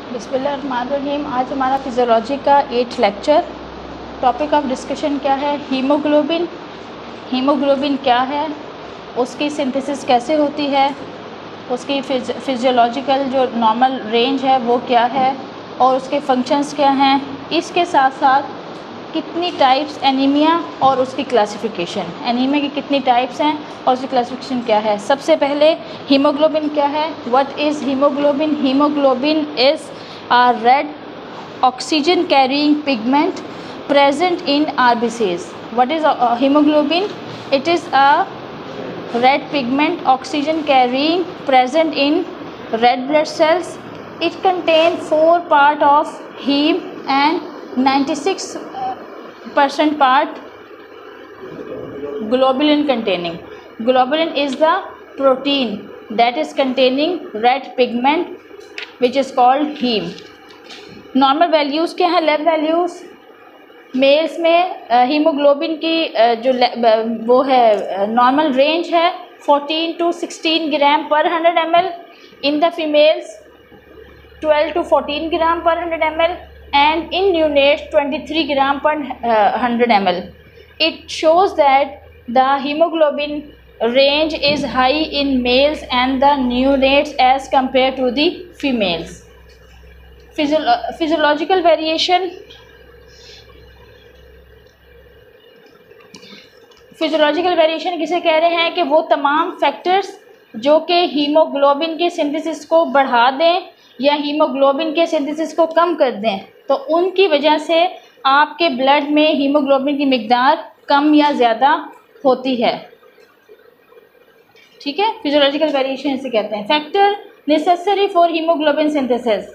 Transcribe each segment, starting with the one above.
बिस्मिल्लाहिर्रहमानिर्रहीम। आज हमारा फिजियोलॉजी का 8th lecture. Topic of discussion क्या है? हीमोग्लोबिन। हीमोग्लोबिन क्या है, उसकी सिंथेसिस कैसे होती है, उसकी फिजियोलॉजिकल जो नॉर्मल रेंज है वो क्या है और उसके फंक्शंस क्या हैं। इसके साथ साथ कितनी टाइप्स एनीमिया और उसकी क्लासिफिकेशन, एनीमिया की कितनी टाइप्स हैं और उसकी क्लासिफिकेशन क्या है। सबसे पहले हीमोग्लोबिन क्या है? What is haemoglobin? Haemoglobin is a red oxygen carrying pigment present in RBCs. What is hemoglobin? It is a red pigment oxygen carrying present in red blood cells. It contains 4 part of heme and 96% part globulin containing. Globulin is the protein that is containing red pigment which is called heme. Normal values क्या हैं? Lab values males में haemoglobin की जो वो है normal range है 14 to 16 gram per 100 ml. In the females 12 to 14 gram per 100 ml and in neonates 23 gram per 100 ml. It shows that the hemoglobin range is high in males and the neonates as compared to the females. Physiological variation. Physiological variation किसे कह रहे हैं? कि वो तमाम factors जो कि haemoglobin के सिंथेसिस को बढ़ा दें या हीमोग्लोबिन के सिंथेसिस को कम कर दें, तो उनकी वजह से आपके ब्लड में हीमोग्लोबिन की मिकदार कम या ज़्यादा होती है। ठीक है, फिजियोलॉजिकल वेरिएशन इसे कहते हैं। Factor necessary for haemoglobin synthesis,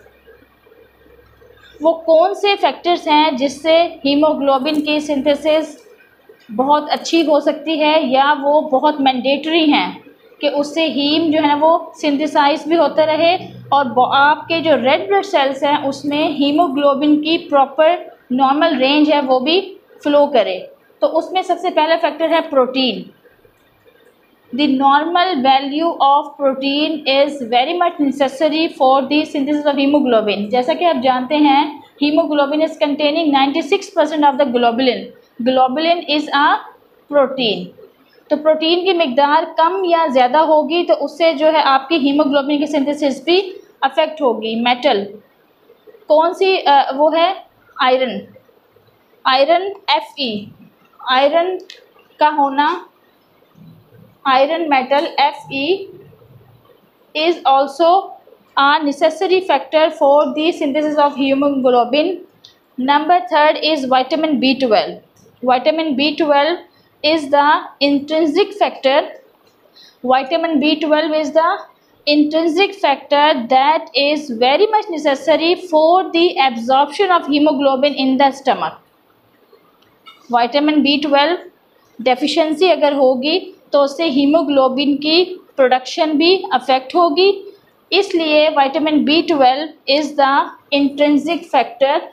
वो कौन से फैक्टर्स हैं जिससे हीमोग्लोबिन की सिंथेसिस बहुत अच्छी हो सकती है या वो बहुत मैंडेटरी हैं कि उससे हीम जो है ना वो सिंथेसाइज भी होता रहे और आपके जो रेड ब्लड सेल्स हैं उसमें हीमोग्लोबिन की प्रॉपर नॉर्मल रेंज है वो भी फ्लो करे। तो उसमें सबसे पहला फैक्टर है protein. The normal value of protein is very much necessary for the synthesis of hemoglobin. जैसा कि आप जानते हैं hemoglobin is containing 96% of the globulin. Globulin is a protein. तो प्रोटीन की मिकदार कम या ज़्यादा होगी तो उससे जो है आपकी हीमोग्लोबिन की सिंथेसिस भी अफेक्ट होगी। मेटल कौन सी वो है? आयरन। आयरन Fe, आयरन का होना, iron metal Fe is also a necessary factor for the synthesis of hemoglobin. Number 3 is vitamin B12. Vitamin B12 is the intrinsic factor. Vitamin B12 is the intrinsic factor that is very much necessary for the absorption of hemoglobin in the stomach. Vitamin B12 deficiency अगर होगी तो उससे haemoglobin की production भी affect होगी। इसलिए vitamin B12 is the intrinsic factor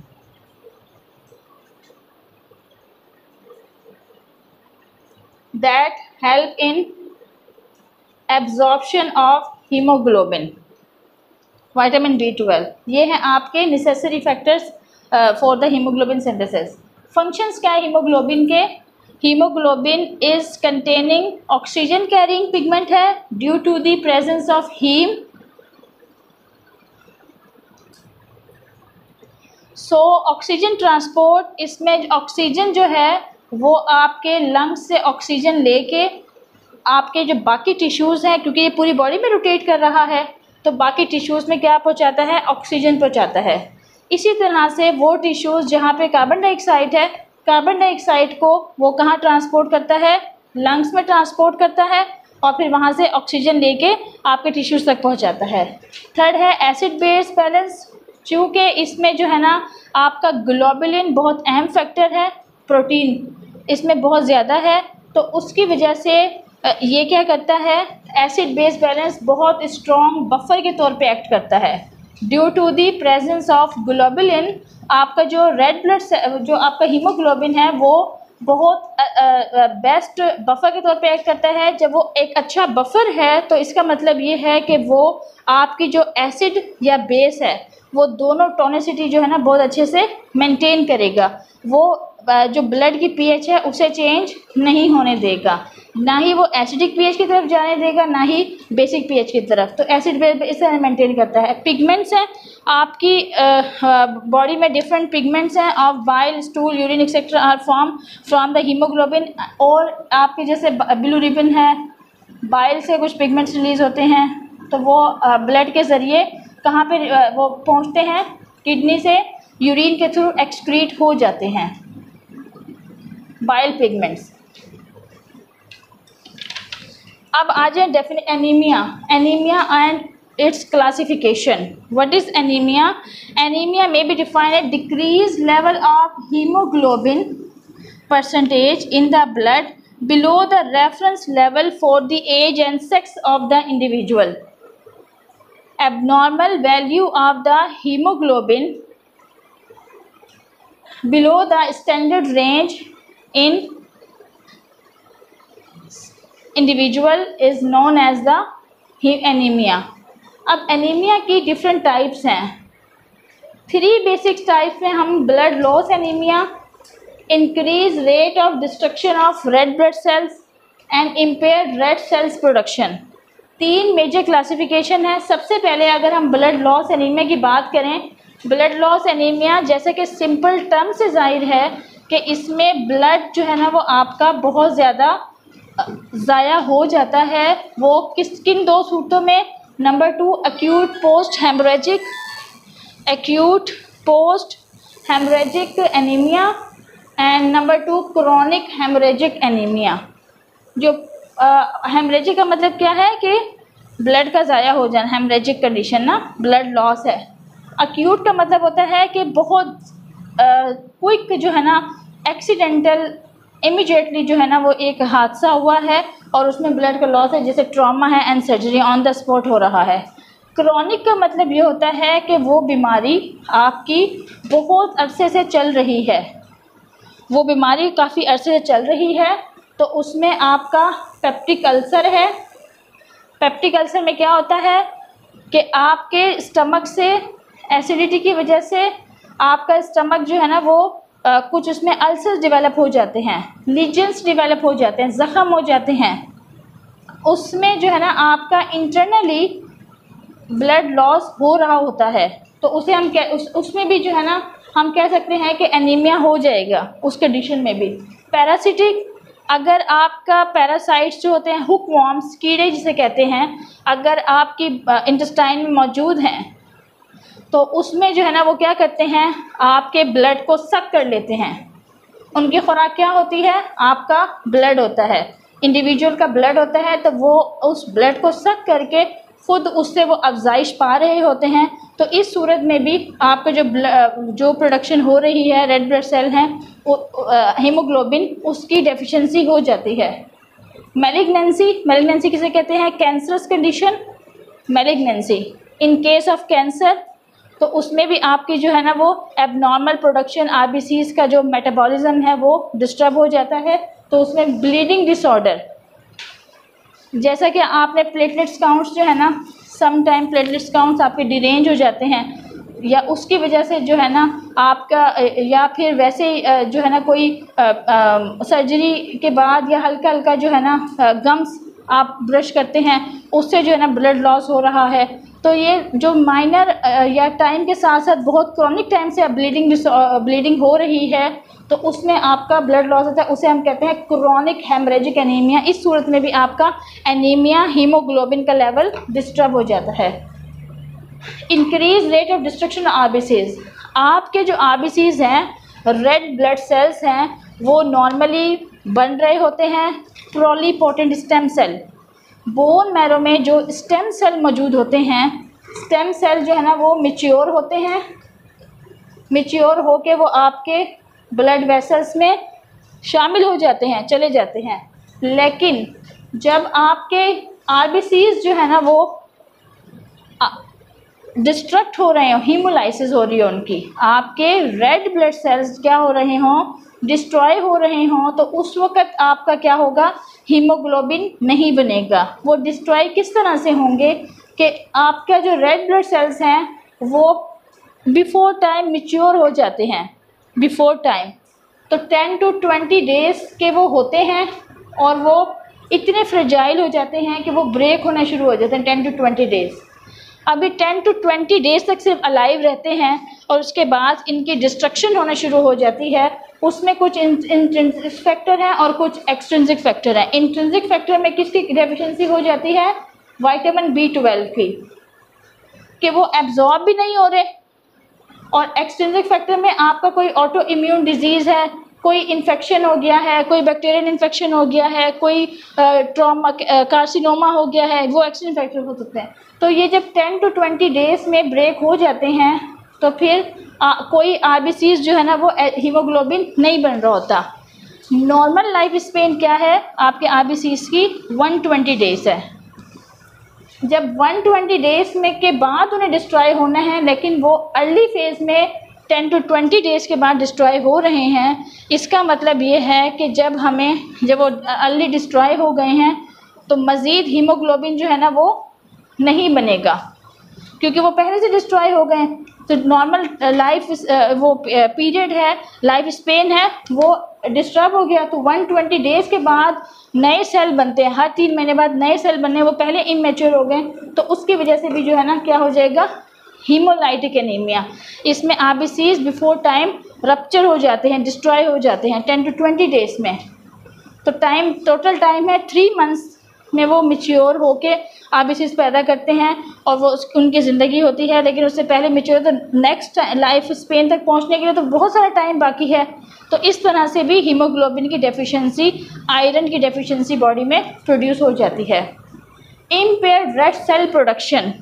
that help in absorption of haemoglobin. Vitamin B12 ये हैं आपके necessary factors for the haemoglobin synthesis. Functions क्या है हीमोग्लोबिन के? Haemoglobin is containing oxygen carrying pigment है due to the presence of haem. So oxygen transport, इसमें oxygen जो है वो आपके लंग्स से ऑक्सीजन लेके आपके जो बाकी टिश्यूज़ हैं, क्योंकि ये पूरी बॉडी में रोटेट कर रहा है तो बाकी टिश्यूज़ में क्या पहुंचाता है? ऑक्सीजन पहुंचाता है। इसी तरह से वो टिश्यूज़ जहाँ पे कार्बन डाइऑक्साइड है, कार्बन डाइऑक्साइड को वो कहाँ ट्रांसपोर्ट करता है? लंग्स में ट्रांसपोर्ट करता है और फिर वहाँ से ऑक्सीजन लेके आपके टिश्यूज़ तक पहुँचाता है। थर्ड है एसिड बेस बैलेंस। चूँकि इसमें जो है ना आपका ग्लोबुलिन बहुत अहम फैक्टर है, प्रोटीन इसमें बहुत ज़्यादा है, तो उसकी वजह से ये क्या करता है? एसिड बेस बैलेंस बहुत स्ट्रॉन्ग बफर के तौर पे एक्ट करता है। Due to the presence of globulin आपका जो रेड ब्लड जो आपका हीमोग्लोबिन है वो बहुत बेस्ट बफर के तौर पे एक्ट करता है। जब वो एक अच्छा बफर है तो इसका मतलब ये है कि वो आपकी जो एसिड या बेस है वो दोनों टोनिसिटी जो है ना बहुत अच्छे से मेंटेन करेगा। वो जो ब्लड की पीएच है उसे चेंज नहीं होने देगा, ना ही वो एसिडिक पीएच की तरफ जाने देगा, ना ही बेसिक पीएच की तरफ। तो एसिड बेस इस तरह मेंटेन करता है। पिगमेंट्स हैं आपकी बॉडी में, डिफरेंट पिगमेंट्स हैं of bile, stool, urine etcetera are form from the haemoglobin. और आपके जैसे बिलिरुबिन है, बाइल से कुछ पिगमेंट्स रिलीज़ होते हैं, तो वो ब्लड के ज़रिए कहाँ पे वो पहुँचते हैं, किडनी से यूरिन के थ्रू एक्सक्रीट हो जाते हैं बाइल पिगमेंट्स। अब आ जाए anaemia. Anaemia and its classification. What is anemia? Anemia may be defined as decreased level of hemoglobin percentage in the blood below the reference level for the age and sex of the individual. Abnormal value of the hemoglobin below the standard range in individual is known as the anemia. अब anaemia की different types हैं। 3 basic types में हम blood loss anaemia, increase rate of destruction of red blood cells and impaired red cells production. 3 major classification है। सबसे पहले अगर हम ब्लड लॉस एनीमिया की बात करें, ब्लड लॉस एनीमिया जैसे कि सिंपल टर्म से जाहिर है कि इसमें ब्लड जो है ना वो आपका बहुत ज़्यादा ज़ाया हो जाता है। वो किन 2 सूरतों में? Number 2 acute post haemorrhagic anaemia and number 2 chronic haemorrhagic anaemia. जो हेमरेजिक का मतलब क्या है कि ब्लड का ज़ाया हो जाना, हेमरेजिक कंडीशन ना, ब्लड लॉस है। एक्यूट का मतलब होता है कि बहुत क्विक जो है ना, एक्सीडेंटल, इमीडिएटली जो है ना वो एक हादसा हुआ है और उसमें ब्लड का लॉस है, जैसे ट्रॉमा है and surgery on the spot हो रहा है। क्रोनिक का मतलब ये होता है कि वो बीमारी आपकी बहुत अरसे से चल रही है, वो बीमारी काफ़ी अरसे से चल रही है, तो उसमें आपका पेप्टिक अल्सर है। पेप्टिक अल्सर में क्या होता है कि आपके स्टमक से एसिडिटी की वजह से आपका स्टमक जो है ना वो कुछ उसमें अल्सर्स डेवलप हो जाते हैं, लीजन्स डेवलप हो जाते हैं, ज़ख़म हो जाते हैं। उसमें जो है ना आपका इंटरनली ब्लड लॉस हो रहा होता है, तो उसे हम उसमें भी जो है ना हम कह सकते हैं कि एनीमिया हो जाएगा उस कंडीशन में भी। पैरासिटिक, अगर आपका पैरासाइट्स जो होते हैं, हुक वॉर्म्स, कीड़े जिसे कहते हैं, अगर आपकी इंटेस्टाइन में मौजूद हैं तो उसमें जो है ना वो क्या करते हैं, आपके ब्लड को सक कर लेते हैं। उनकी खुराक क्या होती है? आपका ब्लड होता है, इंडिविजुअल का ब्लड होता है, तो वो उस ब्लड को सक करके खुद उससे वो अफजाइश पा रहे होते हैं। तो इस सूरत में भी आपका जो प्रोडक्शन हो रही है, रेड ब्लड सेल हैं, हीमोग्लोबिन, उसकी डेफिशिएंसी हो जाती है। मैलिग्नेंसी किसे कहते हैं? Cancerous condition, malignancy. In case of cancer तो उसमें भी आपकी जो है ना वो एबनॉर्मल प्रोडक्शन, आरबीसीज का जो मेटाबॉलिज्म है वो डिस्टर्ब हो जाता है, तो उसमें ब्लीडिंग डिसऑर्डर, जैसा कि आपने प्लेटलेट्स काउंट्स जो है ना, सम टाइम प्लेटलेट्स काउंट्स आपके डिरेंज हो जाते हैं, या उसकी वजह से जो है ना आपका, या फिर वैसे जो है ना कोई सर्जरी के बाद या हल्का हल्का जो है ना गम्स आप ब्रश करते हैं, उससे जो है ना ब्लड लॉस हो रहा है। तो ये जो माइनर या टाइम के साथ साथ बहुत क्रॉनिक टाइम से ब्लीडिंग हो रही है, तो उसमें आपका ब्लड लॉस होता है, उसे हम कहते हैं क्रोनिक हेमरेजिक एनीमिया। इस सूरत में भी आपका एनीमिया, हीमोग्लोबिन का लेवल डिस्टर्ब हो जाता है। Increase rate of destruction RBCs, आपके जो आरबीसीज हैं, रेड ब्लड सेल्स हैं, वो नॉर्मली बन रहे होते हैं pluripotent stem cell. Bone marrow में जो स्टेम सेल मौजूद होते हैं, स्टेम सेल जो है ना वो मैच्योर होते हैं, मैच्योर होके वो आपके ब्लड वेसल्स में शामिल हो जाते हैं, चले जाते हैं। लेकिन जब आपके आरबीसीज जो है ना वो डिस्ट्रक्ट हो रहे हो, हीमोलाइसिस हो रही है उनकी, आपके रेड ब्लड सेल्स क्या हो रहे हों, डिस्ट्रॉय हो रहे हों, तो उस वक़्त आपका क्या होगा, हीमोग्लोबिन नहीं बनेगा। वो डिस्ट्रॉय किस तरह से होंगे कि आपका जो रेड ब्लड सेल्स हैं वो बिफोर टाइम मिच्योर हो जाते हैं, बिफोर टाइम। तो 10 to 20 डेज़ के वो होते हैं और वो इतने फ्रेजाइल हो जाते हैं कि वो ब्रेक होना शुरू हो जाते हैं 10 to 20 डेज़। अभी 10 to 20 डेज़ तक सिर्फ अलाइव रहते हैं और उसके बाद इनकी डिस्ट्रक्शन होना शुरू हो जाती है। उसमें कुछ इंट्रिंसिक फैक्टर हैं और कुछ एक्सट्रिंसिक फैक्टर हैं। इंट्रिंसिक फैक्टर में किसकी डेफिशिएंसी हो जाती है? विटामिन B12 की, कि वो एब्जॉर्ब भी नहीं हो रहे। और एक्सट्रिंसिक फैक्टर में आपका कोई ऑटो इम्यून डिजीज़ है, कोई इन्फेक्शन हो गया है, कोई बैक्टीरियल इन्फेक्शन हो गया है, कोई ट्रॉमा कार्सिनोमा हो गया है, वो एक्सट्रिंसिक फैक्टर हो सकते हैं। तो ये जब 10 to 20 डेज़ में ब्रेक हो जाते हैं तो फिर कोई RBCs जो है ना वो हीमोग्लोबिन नहीं बन रहा होता। नॉर्मल लाइफ स्पेन क्या है आपके RBCs की? 120 डेज़ है। जब 120 डेज़ में के बाद उन्हें डिस्ट्रॉय होना है, लेकिन वो अर्ली फेज़ में 10 to 20 डेज़ के बाद डिस्ट्रॉय हो रहे हैं। इसका मतलब ये है कि जब वो अर्ली डिस्ट्रॉय हो गए हैं तो मज़ीद हीमोग्लोबिन जो है ना वो नहीं बनेगा, क्योंकि वो पहले से डिस्ट्रॉय हो गए हैं। तो नॉर्मल लाइफ वो पीरियड है, लाइफ स्पेन है, वो डिस्टर्ब हो गया। तो 120 डेज़ के बाद नए सेल बनते हैं, हर 3 महीने बाद नए सेल बनने, वो पहले इमेच्योर हो गए। तो उसकी वजह से भी जो है ना क्या हो जाएगा? Haemolytic anaemia. इसमें RBCs बिफोर टाइम रप्चर हो जाते हैं, डिस्ट्रॉय हो जाते हैं 10 to 20 डेज़ में। तो टोटल टाइम है 3 मंथ्स में वो मैच्योर होके RBCs पैदा करते हैं और वो उनकी ज़िंदगी होती है। लेकिन उससे पहले मैच्योर तो नेक्स्ट लाइफ स्पेन तक पहुंचने के लिए तो बहुत सारा टाइम बाकी है। तो इस तरह से भी हीमोग्लोबिन की डेफिशिएंसी, आयरन की डेफिशिएंसी बॉडी में प्रोड्यूस हो जाती है। Impaired red cell production.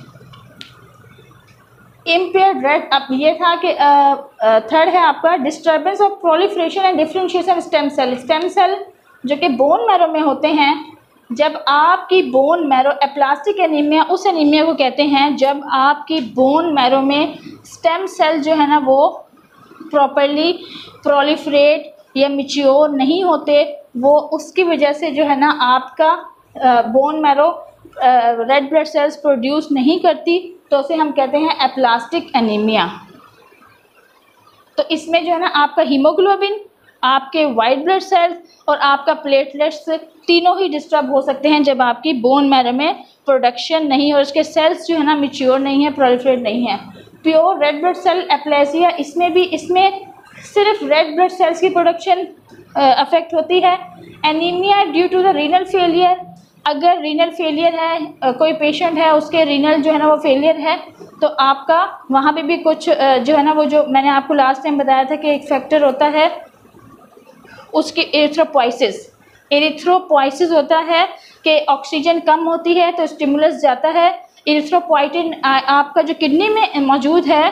Impaired red, अब ये था कि थर्ड है आपका disturbance of proliferation and differentiation stem cell. Stem cell जो कि बोन मैरो में होते हैं, जब आपकी बोन मैरो एप्लास्टिक एनीमिया, उस एनीमिया को कहते हैं जब आपकी बोन मैरो में स्टेम सेल जो है ना वो प्रॉपरली प्रोलिफरेट या मैच्योर नहीं होते, वो उसकी वजह से जो है ना आपका bone marrow red blood cells produce नहीं करती, तो उसे हम कहते हैं एप्लास्टिक एनीमिया। तो इसमें जो है ना आपका हीमोग्लोबिन, आपके वाइट ब्लड सेल्स और आपका प्लेटलेट्स तीनों ही डिस्टर्ब हो सकते हैं जब आपकी बोन मैरो में प्रोडक्शन नहीं और उसके सेल्स जो है ना मैच्योर नहीं है, प्रोलिफरेट नहीं है। Pure red blood cell aplasia, इसमें सिर्फ रेड ब्लड सेल्स की प्रोडक्शन अफेक्ट होती है। Anaemia due to the renal failure, अगर रीनल फेलियर है, कोई पेशेंट है उसके रीनल जो है ना वो फेलियर है, तो आपका वहाँ पे भी कुछ जो है ना वो जो मैंने आपको लास्ट टाइम बताया था कि एक फैक्टर होता है उसकी एरिथ्रोपोइसिस होता है कि ऑक्सीजन कम होती है तो स्टिमुलस जाता है। एरिथ्रोपोइटिन आपका जो किडनी में मौजूद है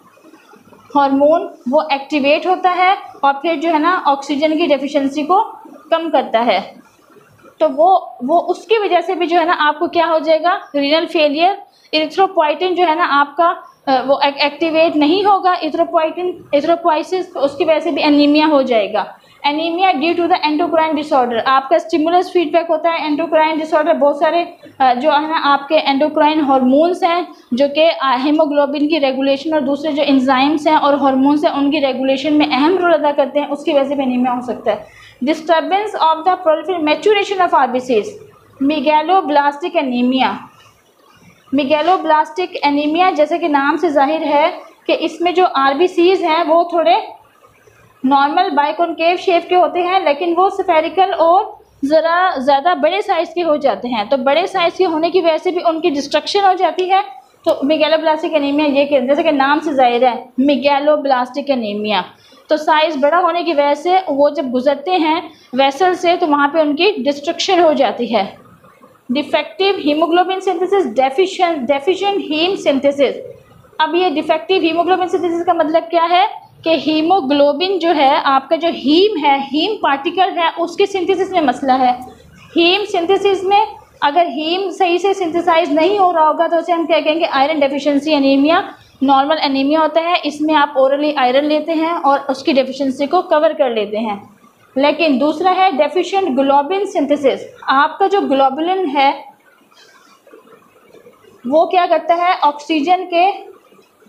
हार्मोन, वो एक्टिवेट होता है और फिर जो है ना ऑक्सीजन की डेफिशिएंसी को कम करता है। तो वो उसकी वजह से भी जो है ना आपको क्या हो जाएगा? Renal failure. एरिथ्रोपोइटिन जो है ना आपका वो एक्टिवेट नहीं होगा, एरिथ्रोपोइसिस, उसकी वजह से भी एनीमिया हो जाएगा। Anaemia due to the endocrine disorder, आपका स्टिमुलस फीडबैक होता है। एंडोक्राइन डिसऑर्डर बहुत सारे जो है ना आपके एंडोक्राइन हार्मोन्स हैं जो कि हीमोग्लोबिन की रेगुलेशन और दूसरे जो एंजाइम्स हैं और हार्मोन्स हैं उनकी रेगुलेशन में अहम रोल अदा करते हैं, उसकी वजह से भी एनीमिया हो सकता है। Disturbance of the proliferation maturation of RBCs, megaloblastic anaemia. Megaloblastic anaemia जैसे कि नाम से जाहिर है कि इसमें जो RBCs हैं वो थोड़े नॉर्मल बाइकॉनकेव शेप के होते हैं, लेकिन वो स्फेरिकल और ज़रा ज़्यादा बड़े साइज़ के हो जाते हैं। तो बड़े साइज़ के होने की वजह से भी उनकी डिस्ट्रक्शन हो जाती है। तो मेगैलोब्लास्टिक एनीमिया ये जैसे कि नाम से जाहिर है मेगैलोब्लास्टिक एनीमिया, तो साइज़ बड़ा होने की वजह से वो जब गुजरते हैं वेसल से तो वहाँ पे उनकी डिस्ट्रक्शन हो जाती है। Defective haemoglobin synthesis, deficient haem synthesis. अब ये डिफेक्टिव हीमोग्लोबिन सिंथेसिस का मतलब क्या है कि हीमोग्लोबिन जो है आपका जो हीम है, हीम पार्टिकल है, उसके सिंथेसिस में मसला है। हीम सिंथेसिस में अगर हीम सही से सिंथेसाइज नहीं हो रहा होगा तो उसे हम क्या कहेंगे? Iron deficiency anaemia. Normal anaemia होता है, इसमें आप ओरली आयरन लेते हैं और उसकी डेफिशिएंसी को कवर कर लेते हैं। लेकिन दूसरा है डेफिशिएंट ग्लोबिन सिंथेसिस। आपका जो ग्लोबुलिन है वो क्या करता है? ऑक्सीजन के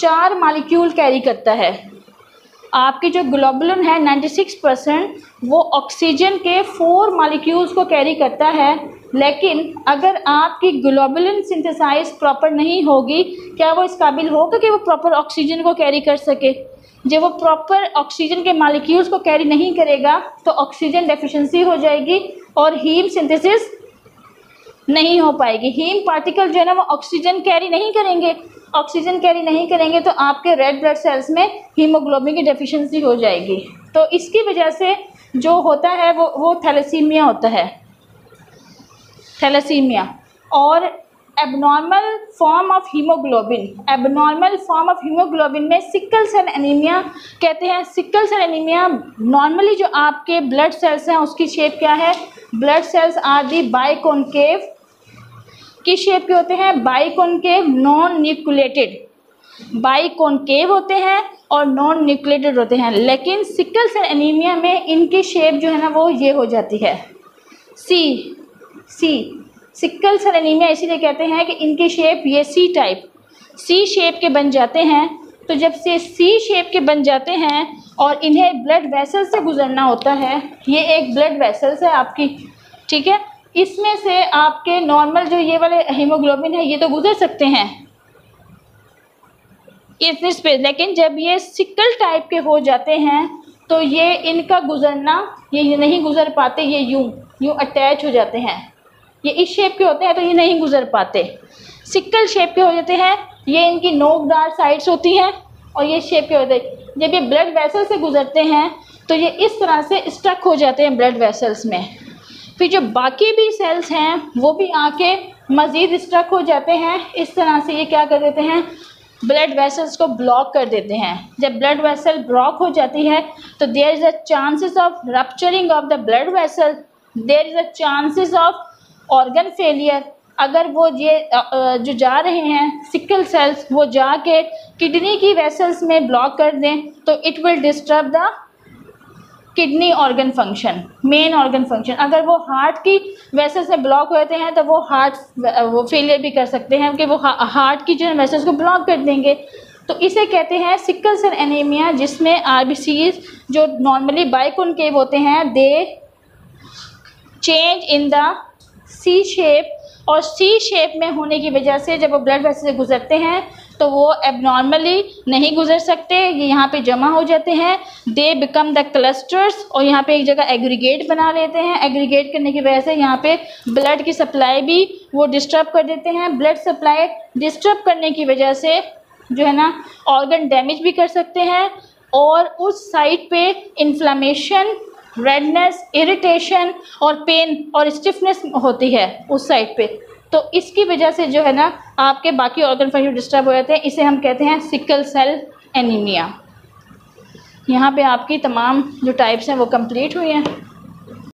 4 मॉलिक्यूल कैरी करता है। आपकी जो ग्लोबुलिन है 96% वो ऑक्सीजन के 4 मॉलिक्यूल्स को कैरी करता है, लेकिन अगर आपकी ग्लोबुलिन सिंथेसाइज प्रॉपर नहीं होगी, क्या वो इस काबिल होगा कि वो प्रॉपर ऑक्सीजन को कैरी कर सके? जब वो प्रॉपर ऑक्सीजन के मॉलिक्यूल्स को कैरी नहीं करेगा तो ऑक्सीजन डेफिशिएंसी हो जाएगी और हीम सिंथेसिस नहीं हो पाएगी। हीम पार्टिकल जो है ना वो ऑक्सीजन कैरी नहीं करेंगे, ऑक्सीजन कैरी नहीं करेंगे तो आपके रेड ब्लड सेल्स में हीमोग्लोबिन की डेफिशिएंसी हो जाएगी। तो इसकी वजह से जो होता है वो थैलेसीमिया होता है, थैलेसीमिया। और abnormal form of haemoglobin, abnormal form of haemoglobin में सिकल सेल एनीमिया कहते हैं। सिकल सेल एनीमिया नॉर्मली जो आपके ब्लड सेल्स हैं उसकी शेप क्या है? Blood cells are the biconcave की शेप के होते हैं, बाइकॉन्केव नॉन न्यूक्लिएटेड, बाइकॉन्केव होते हैं और नॉन न्यूक्लिएटेड होते हैं। लेकिन सिकल सेल एनीमिया में इनकी शेप जो है ना वो ये हो जाती है सी। सिकल सेल एनीमिया इसीलिए कहते हैं कि इनकी शेप ये सी टाइप, सी शेप के बन जाते हैं। तो जब से सी शेप के बन जाते हैं और इन्हें ब्लड वेसल से गुजरना होता है, ये एक ब्लड वेसल्स है आपकी, ठीक है, इसमें से आपके नॉर्मल जो ये वाले हीमोग्लोबिन है ये तो गुजर सकते हैं इतनी स्पेस, लेकिन जब ये सिकल टाइप के हो जाते हैं तो ये इनका गुजरना ये नहीं गुजर पाते, ये यूं अटैच हो जाते हैं। ये इस शेप के होते हैं तो ये नहीं गुजर पाते। सिकल शेप के हो जाते हैं, ये इनकी नोकदार साइड्स होती हैं और ये शेप के होते हैं। जब ये ब्लड वेसल से गुजरते हैं तो ये इस तरह से स्टक हो जाते हैं ब्लड वेसल्स में। फिर जो बाकी भी सेल्स हैं वो भी आके मज़ीद स्टक हो जाते हैं। इस तरह से ये क्या कर देते हैं? ब्लड वेसल्स को ब्लॉक कर देते हैं। जब ब्लड वेसल ब्लॉक हो जाती है तो there is a chances of rupturing of the blood vessel, there is a chances of organ failure. अगर वो ये जो जा रहे हैं सिकल सेल्स वो जाके किडनी की वेसल्स में ब्लॉक कर दें तो it will disturb the kidney organ function, main organ function. अगर वो हार्ट की वेसल्स में ब्लॉक होते हैं तो वो फेलियर भी कर सकते हैं कि वो हार्ट की जो वेसल्स को ब्लॉक कर देंगे। तो इसे कहते हैं सिकल सेल एनीमिया, जिसमें आरबीसीज जो नॉर्मली बाइकॉन्केव होते हैं they change in the C shape, और सी शेप में होने की वजह से जब वो ब्लड वेसल से गुजरते हैं तो वो एबनॉर्मली नहीं गुजर सकते, ये यहाँ पे जमा हो जाते हैं। दे बिकम द क्लस्टर्स, और यहाँ पे एक जगह एग्रीगेट बना लेते हैं। एग्रीगेट करने की वजह से यहाँ पे ब्लड की सप्लाई भी वो डिस्टर्ब कर देते हैं। ब्लड सप्लाई डिस्टर्ब करने की वजह से जो है ना ऑर्गन डैमेज भी कर सकते हैं और उस साइट पे इन्फ्लामेशन, रेडनेस, इरिटेशन और पेन और स्टिफनेस होती है उस साइड पे। तो इसकी वजह से जो है ना आपके बाकी ऑर्गन फंक्शन डिस्टर्ब हो जाते हैं। इसे हम कहते हैं सिकल सेल एनीमिया। यहाँ पे आपकी तमाम जो टाइप्स हैं वो कंप्लीट हुई हैं।